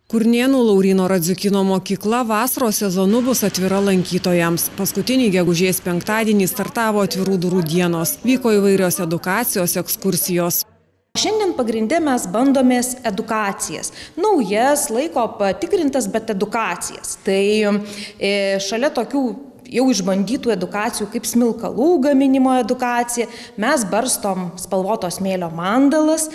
Kurnėnų Lauryno Radziukino mokykla vasaros sezonu bus atvira lankytojams. Paskutinį gegužės penktadienį startavo atvirų durų dienos. Vyko įvairios edukacijos, ekskursijos. Šiandien pagrinde mes bandomės edukacijas. Naujas, laiko patikrintas, bet edukacijas. Tai šalia tokių jau išbandytų edukacijų kaip smilkalų gaminimo edukacija, mes barstom spalvoto smėlio mandalas.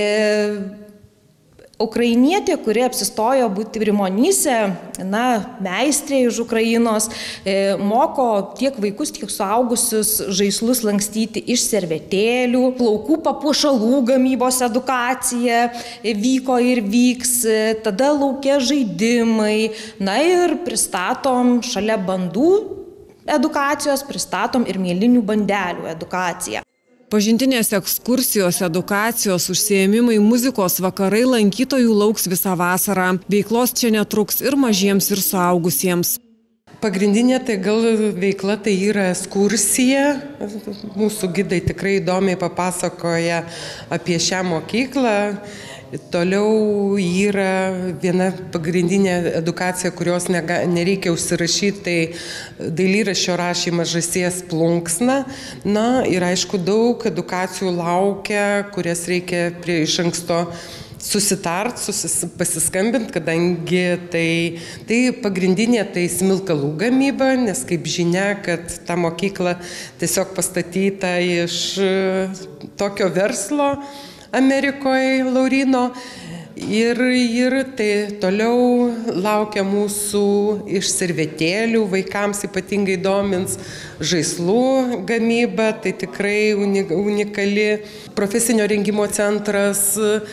Ukrainietė, kuri apsistojo būti Rimonyse, meistrė iš Ukrainos, moko tiek vaikus, tiek suaugusius žaislus lankstyti iš servetėlių, plaukų papuošalų gamybos edukacija vyko ir vyks, tada lauke žaidimai, ir pristatom šalia bandų edukacijos, pristatom ir mėlynių bandelių edukaciją. Pažintinės ekskursijos, edukacijos, užsiėmimai, muzikos vakarai lankytojų lauks visą vasarą. Veiklos čia netruks ir mažiems, ir suaugusiems. Pagrindinė veikla tai yra ekskursija. Mūsų gidai tikrai įdomiai papasakoja apie šią mokyklą. Toliau yra viena pagrindinė edukacija, kurios nereikia užsirašyti, tai dailyraščio rašymas Žąsies plunksna. Ir aišku, daug edukacijų laukia, kurias reikia iš anksto susitart, pasiskambint, kadangi tai pagrindinė tai smilkalų gamyba, nes kaip žinia, kad ta mokykla tiesiog pastatyta iš tokio verslo Amerikoje, Lauryno. Ir tai toliau laukia mūsų iš servetėlių, vaikams ypatingai domins žaislų gamyba, tai tikrai unikali. Profesinio rengimo centras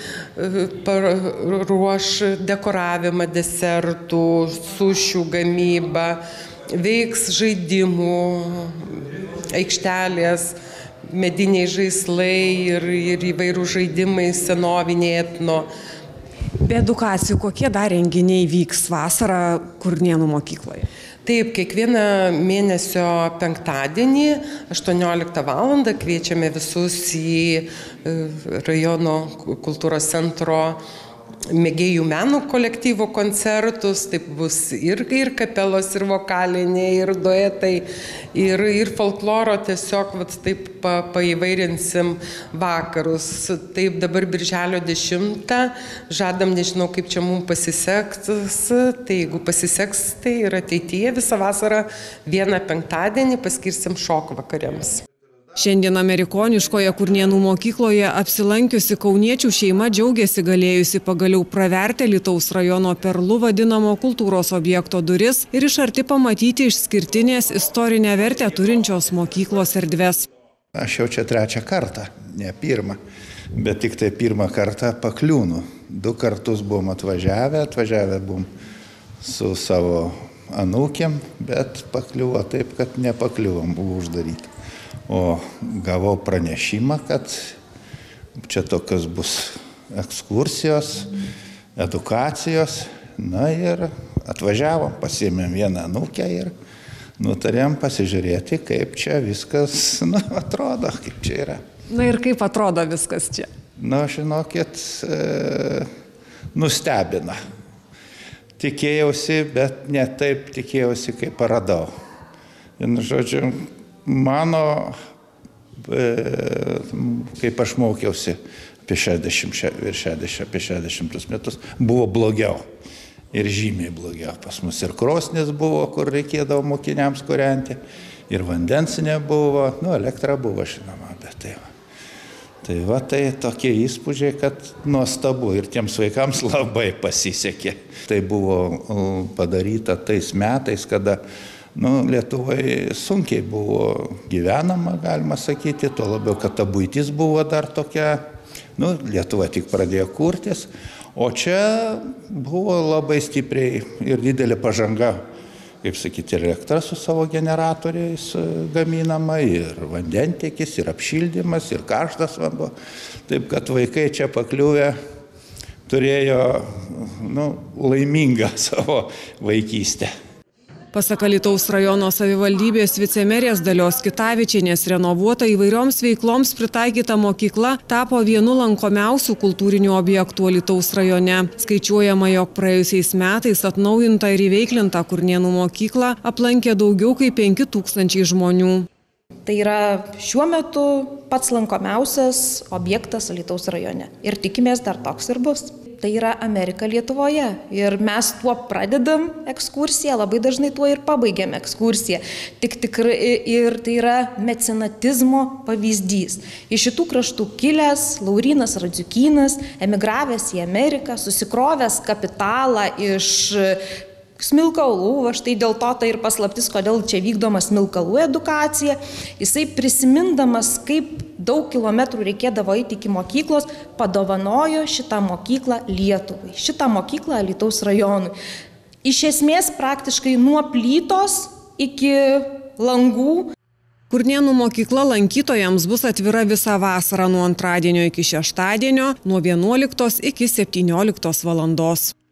ruoš dekoravimą desertų, sušių gamybą, veiks žaidimų aikštelės, mediniai žaislai ir įvairių žaidimai senoviniai etno. Be edukacijų, kokie dar renginiai vyks vasarą Kurnėnų mokykloje? Taip, kiekvieną mėnesio penktadienį 18 val. Kviečiame visus į rajono kultūros centro mėgėjų menų kolektyvo koncertus. Taip bus ir kapelos, ir vokaliniai, ir duetai, ir folkloro tiesiog taip paįvairinsim vakarus. Taip dabar birželio 10 žadam, nežinau kaip čia mums pasiseks, tai jeigu pasiseks, tai ir ateityje visą vasarą vieną penktadienį paskirsim šokų vakariams. Šiandien amerikoniškoje Kurnėnų mokykloje apsilankiusi kauniečių šeima džiaugiasi galėjusi pagaliau praverti Alytaus rajono perlu vadinamo kultūros objekto duris ir iš arti pamatyti išskirtinės istorinę vertę turinčios mokyklos erdves. Aš jau čia trečią kartą, ne pirmą, bet tik tai pirmą kartą pakliūnu. 2 kartus buvom atvažiavę buvom su savo anūkėm, bet pakliuvo taip, kad nepakliuvom, buvo uždaryti. O gavau pranešimą, kad čia tokios bus ekskursijos, edukacijos. Ir atvažiavom, pasiėmėm vieną anūkę ir nutarėm pasižiūrėti, kaip čia viskas atrodo, kaip čia yra. Ir kaip atrodo viskas čia? Žinokit, nustebina. Tikėjausi, bet ne taip tikėjausi, kaip paradau. Žodžiu, mano, kaip aš mokiausi apie 60 metus, buvo blogiau. Ir žymiai blogiau. Pas mus ir krosnis buvo, kur reikėdavo mokiniams kūrenti, ir vandens nebuvo, elektra buvo, žinoma, bet tai va. Tai tokie įspūdžiai, kad nuostabu ir tiems vaikams labai pasisekė. Tai buvo padaryta tais metais, kada Lietuvoje sunkiai buvo gyvenama, galima sakyti, tuo labiau, kad ta buitis buvo dar tokia, Lietuva tik pradėjo kurtis, o čia buvo labai stipriai ir didelė pažanga, kaip sakyti, ir elektra su savo generatoriais gaminama, ir vandentiekis, ir apšildymas, ir karštas vanduo. Taip, kad vaikai čia pakliuvę turėjo laimingą savo vaikystę. Pasak Alytaus rajono savivaldybės vicemerės Dalios Kitavičienės, renovuota įvairioms veikloms pritaikyta mokykla tapo vienu lankomiausių kultūrinių objektų Alytaus rajone. Skaičiuojama, jog praėjusiais metais atnaujinta ir įveiklinta Kurnėnų mokyklą aplankė daugiau kaip 5000 žmonių. Tai yra šiuo metu pats lankomiausias objektas Alytaus rajone ir tikimės dar toks ir bus. Tai yra Amerika Lietuvoje ir mes tuo pradedam ekskursiją, labai dažnai tuo ir pabaigiam ekskursiją. Ir tai yra mecenatizmo pavyzdys. Iš šitų kraštų kilęs Laurynas Radziukynas, emigravęs į Ameriką, susikrovęs kapitalą iš smilkalų, štai dėl to tai ir paslaptis, kodėl čia vykdoma smilkalų edukacija. Jisai prisimindamas, kaip daug kilometrų reikėdavo eiti iki mokyklos, padovanojo šitą mokyklą Lietuvai, šitą mokyklą Alytaus rajonui. Iš esmės praktiškai nuo plytos iki langų. Kurnėnų mokykla lankytojams bus atvira visą vasarą nuo antradienio iki šeštadienio, nuo 11 iki 17 valandos.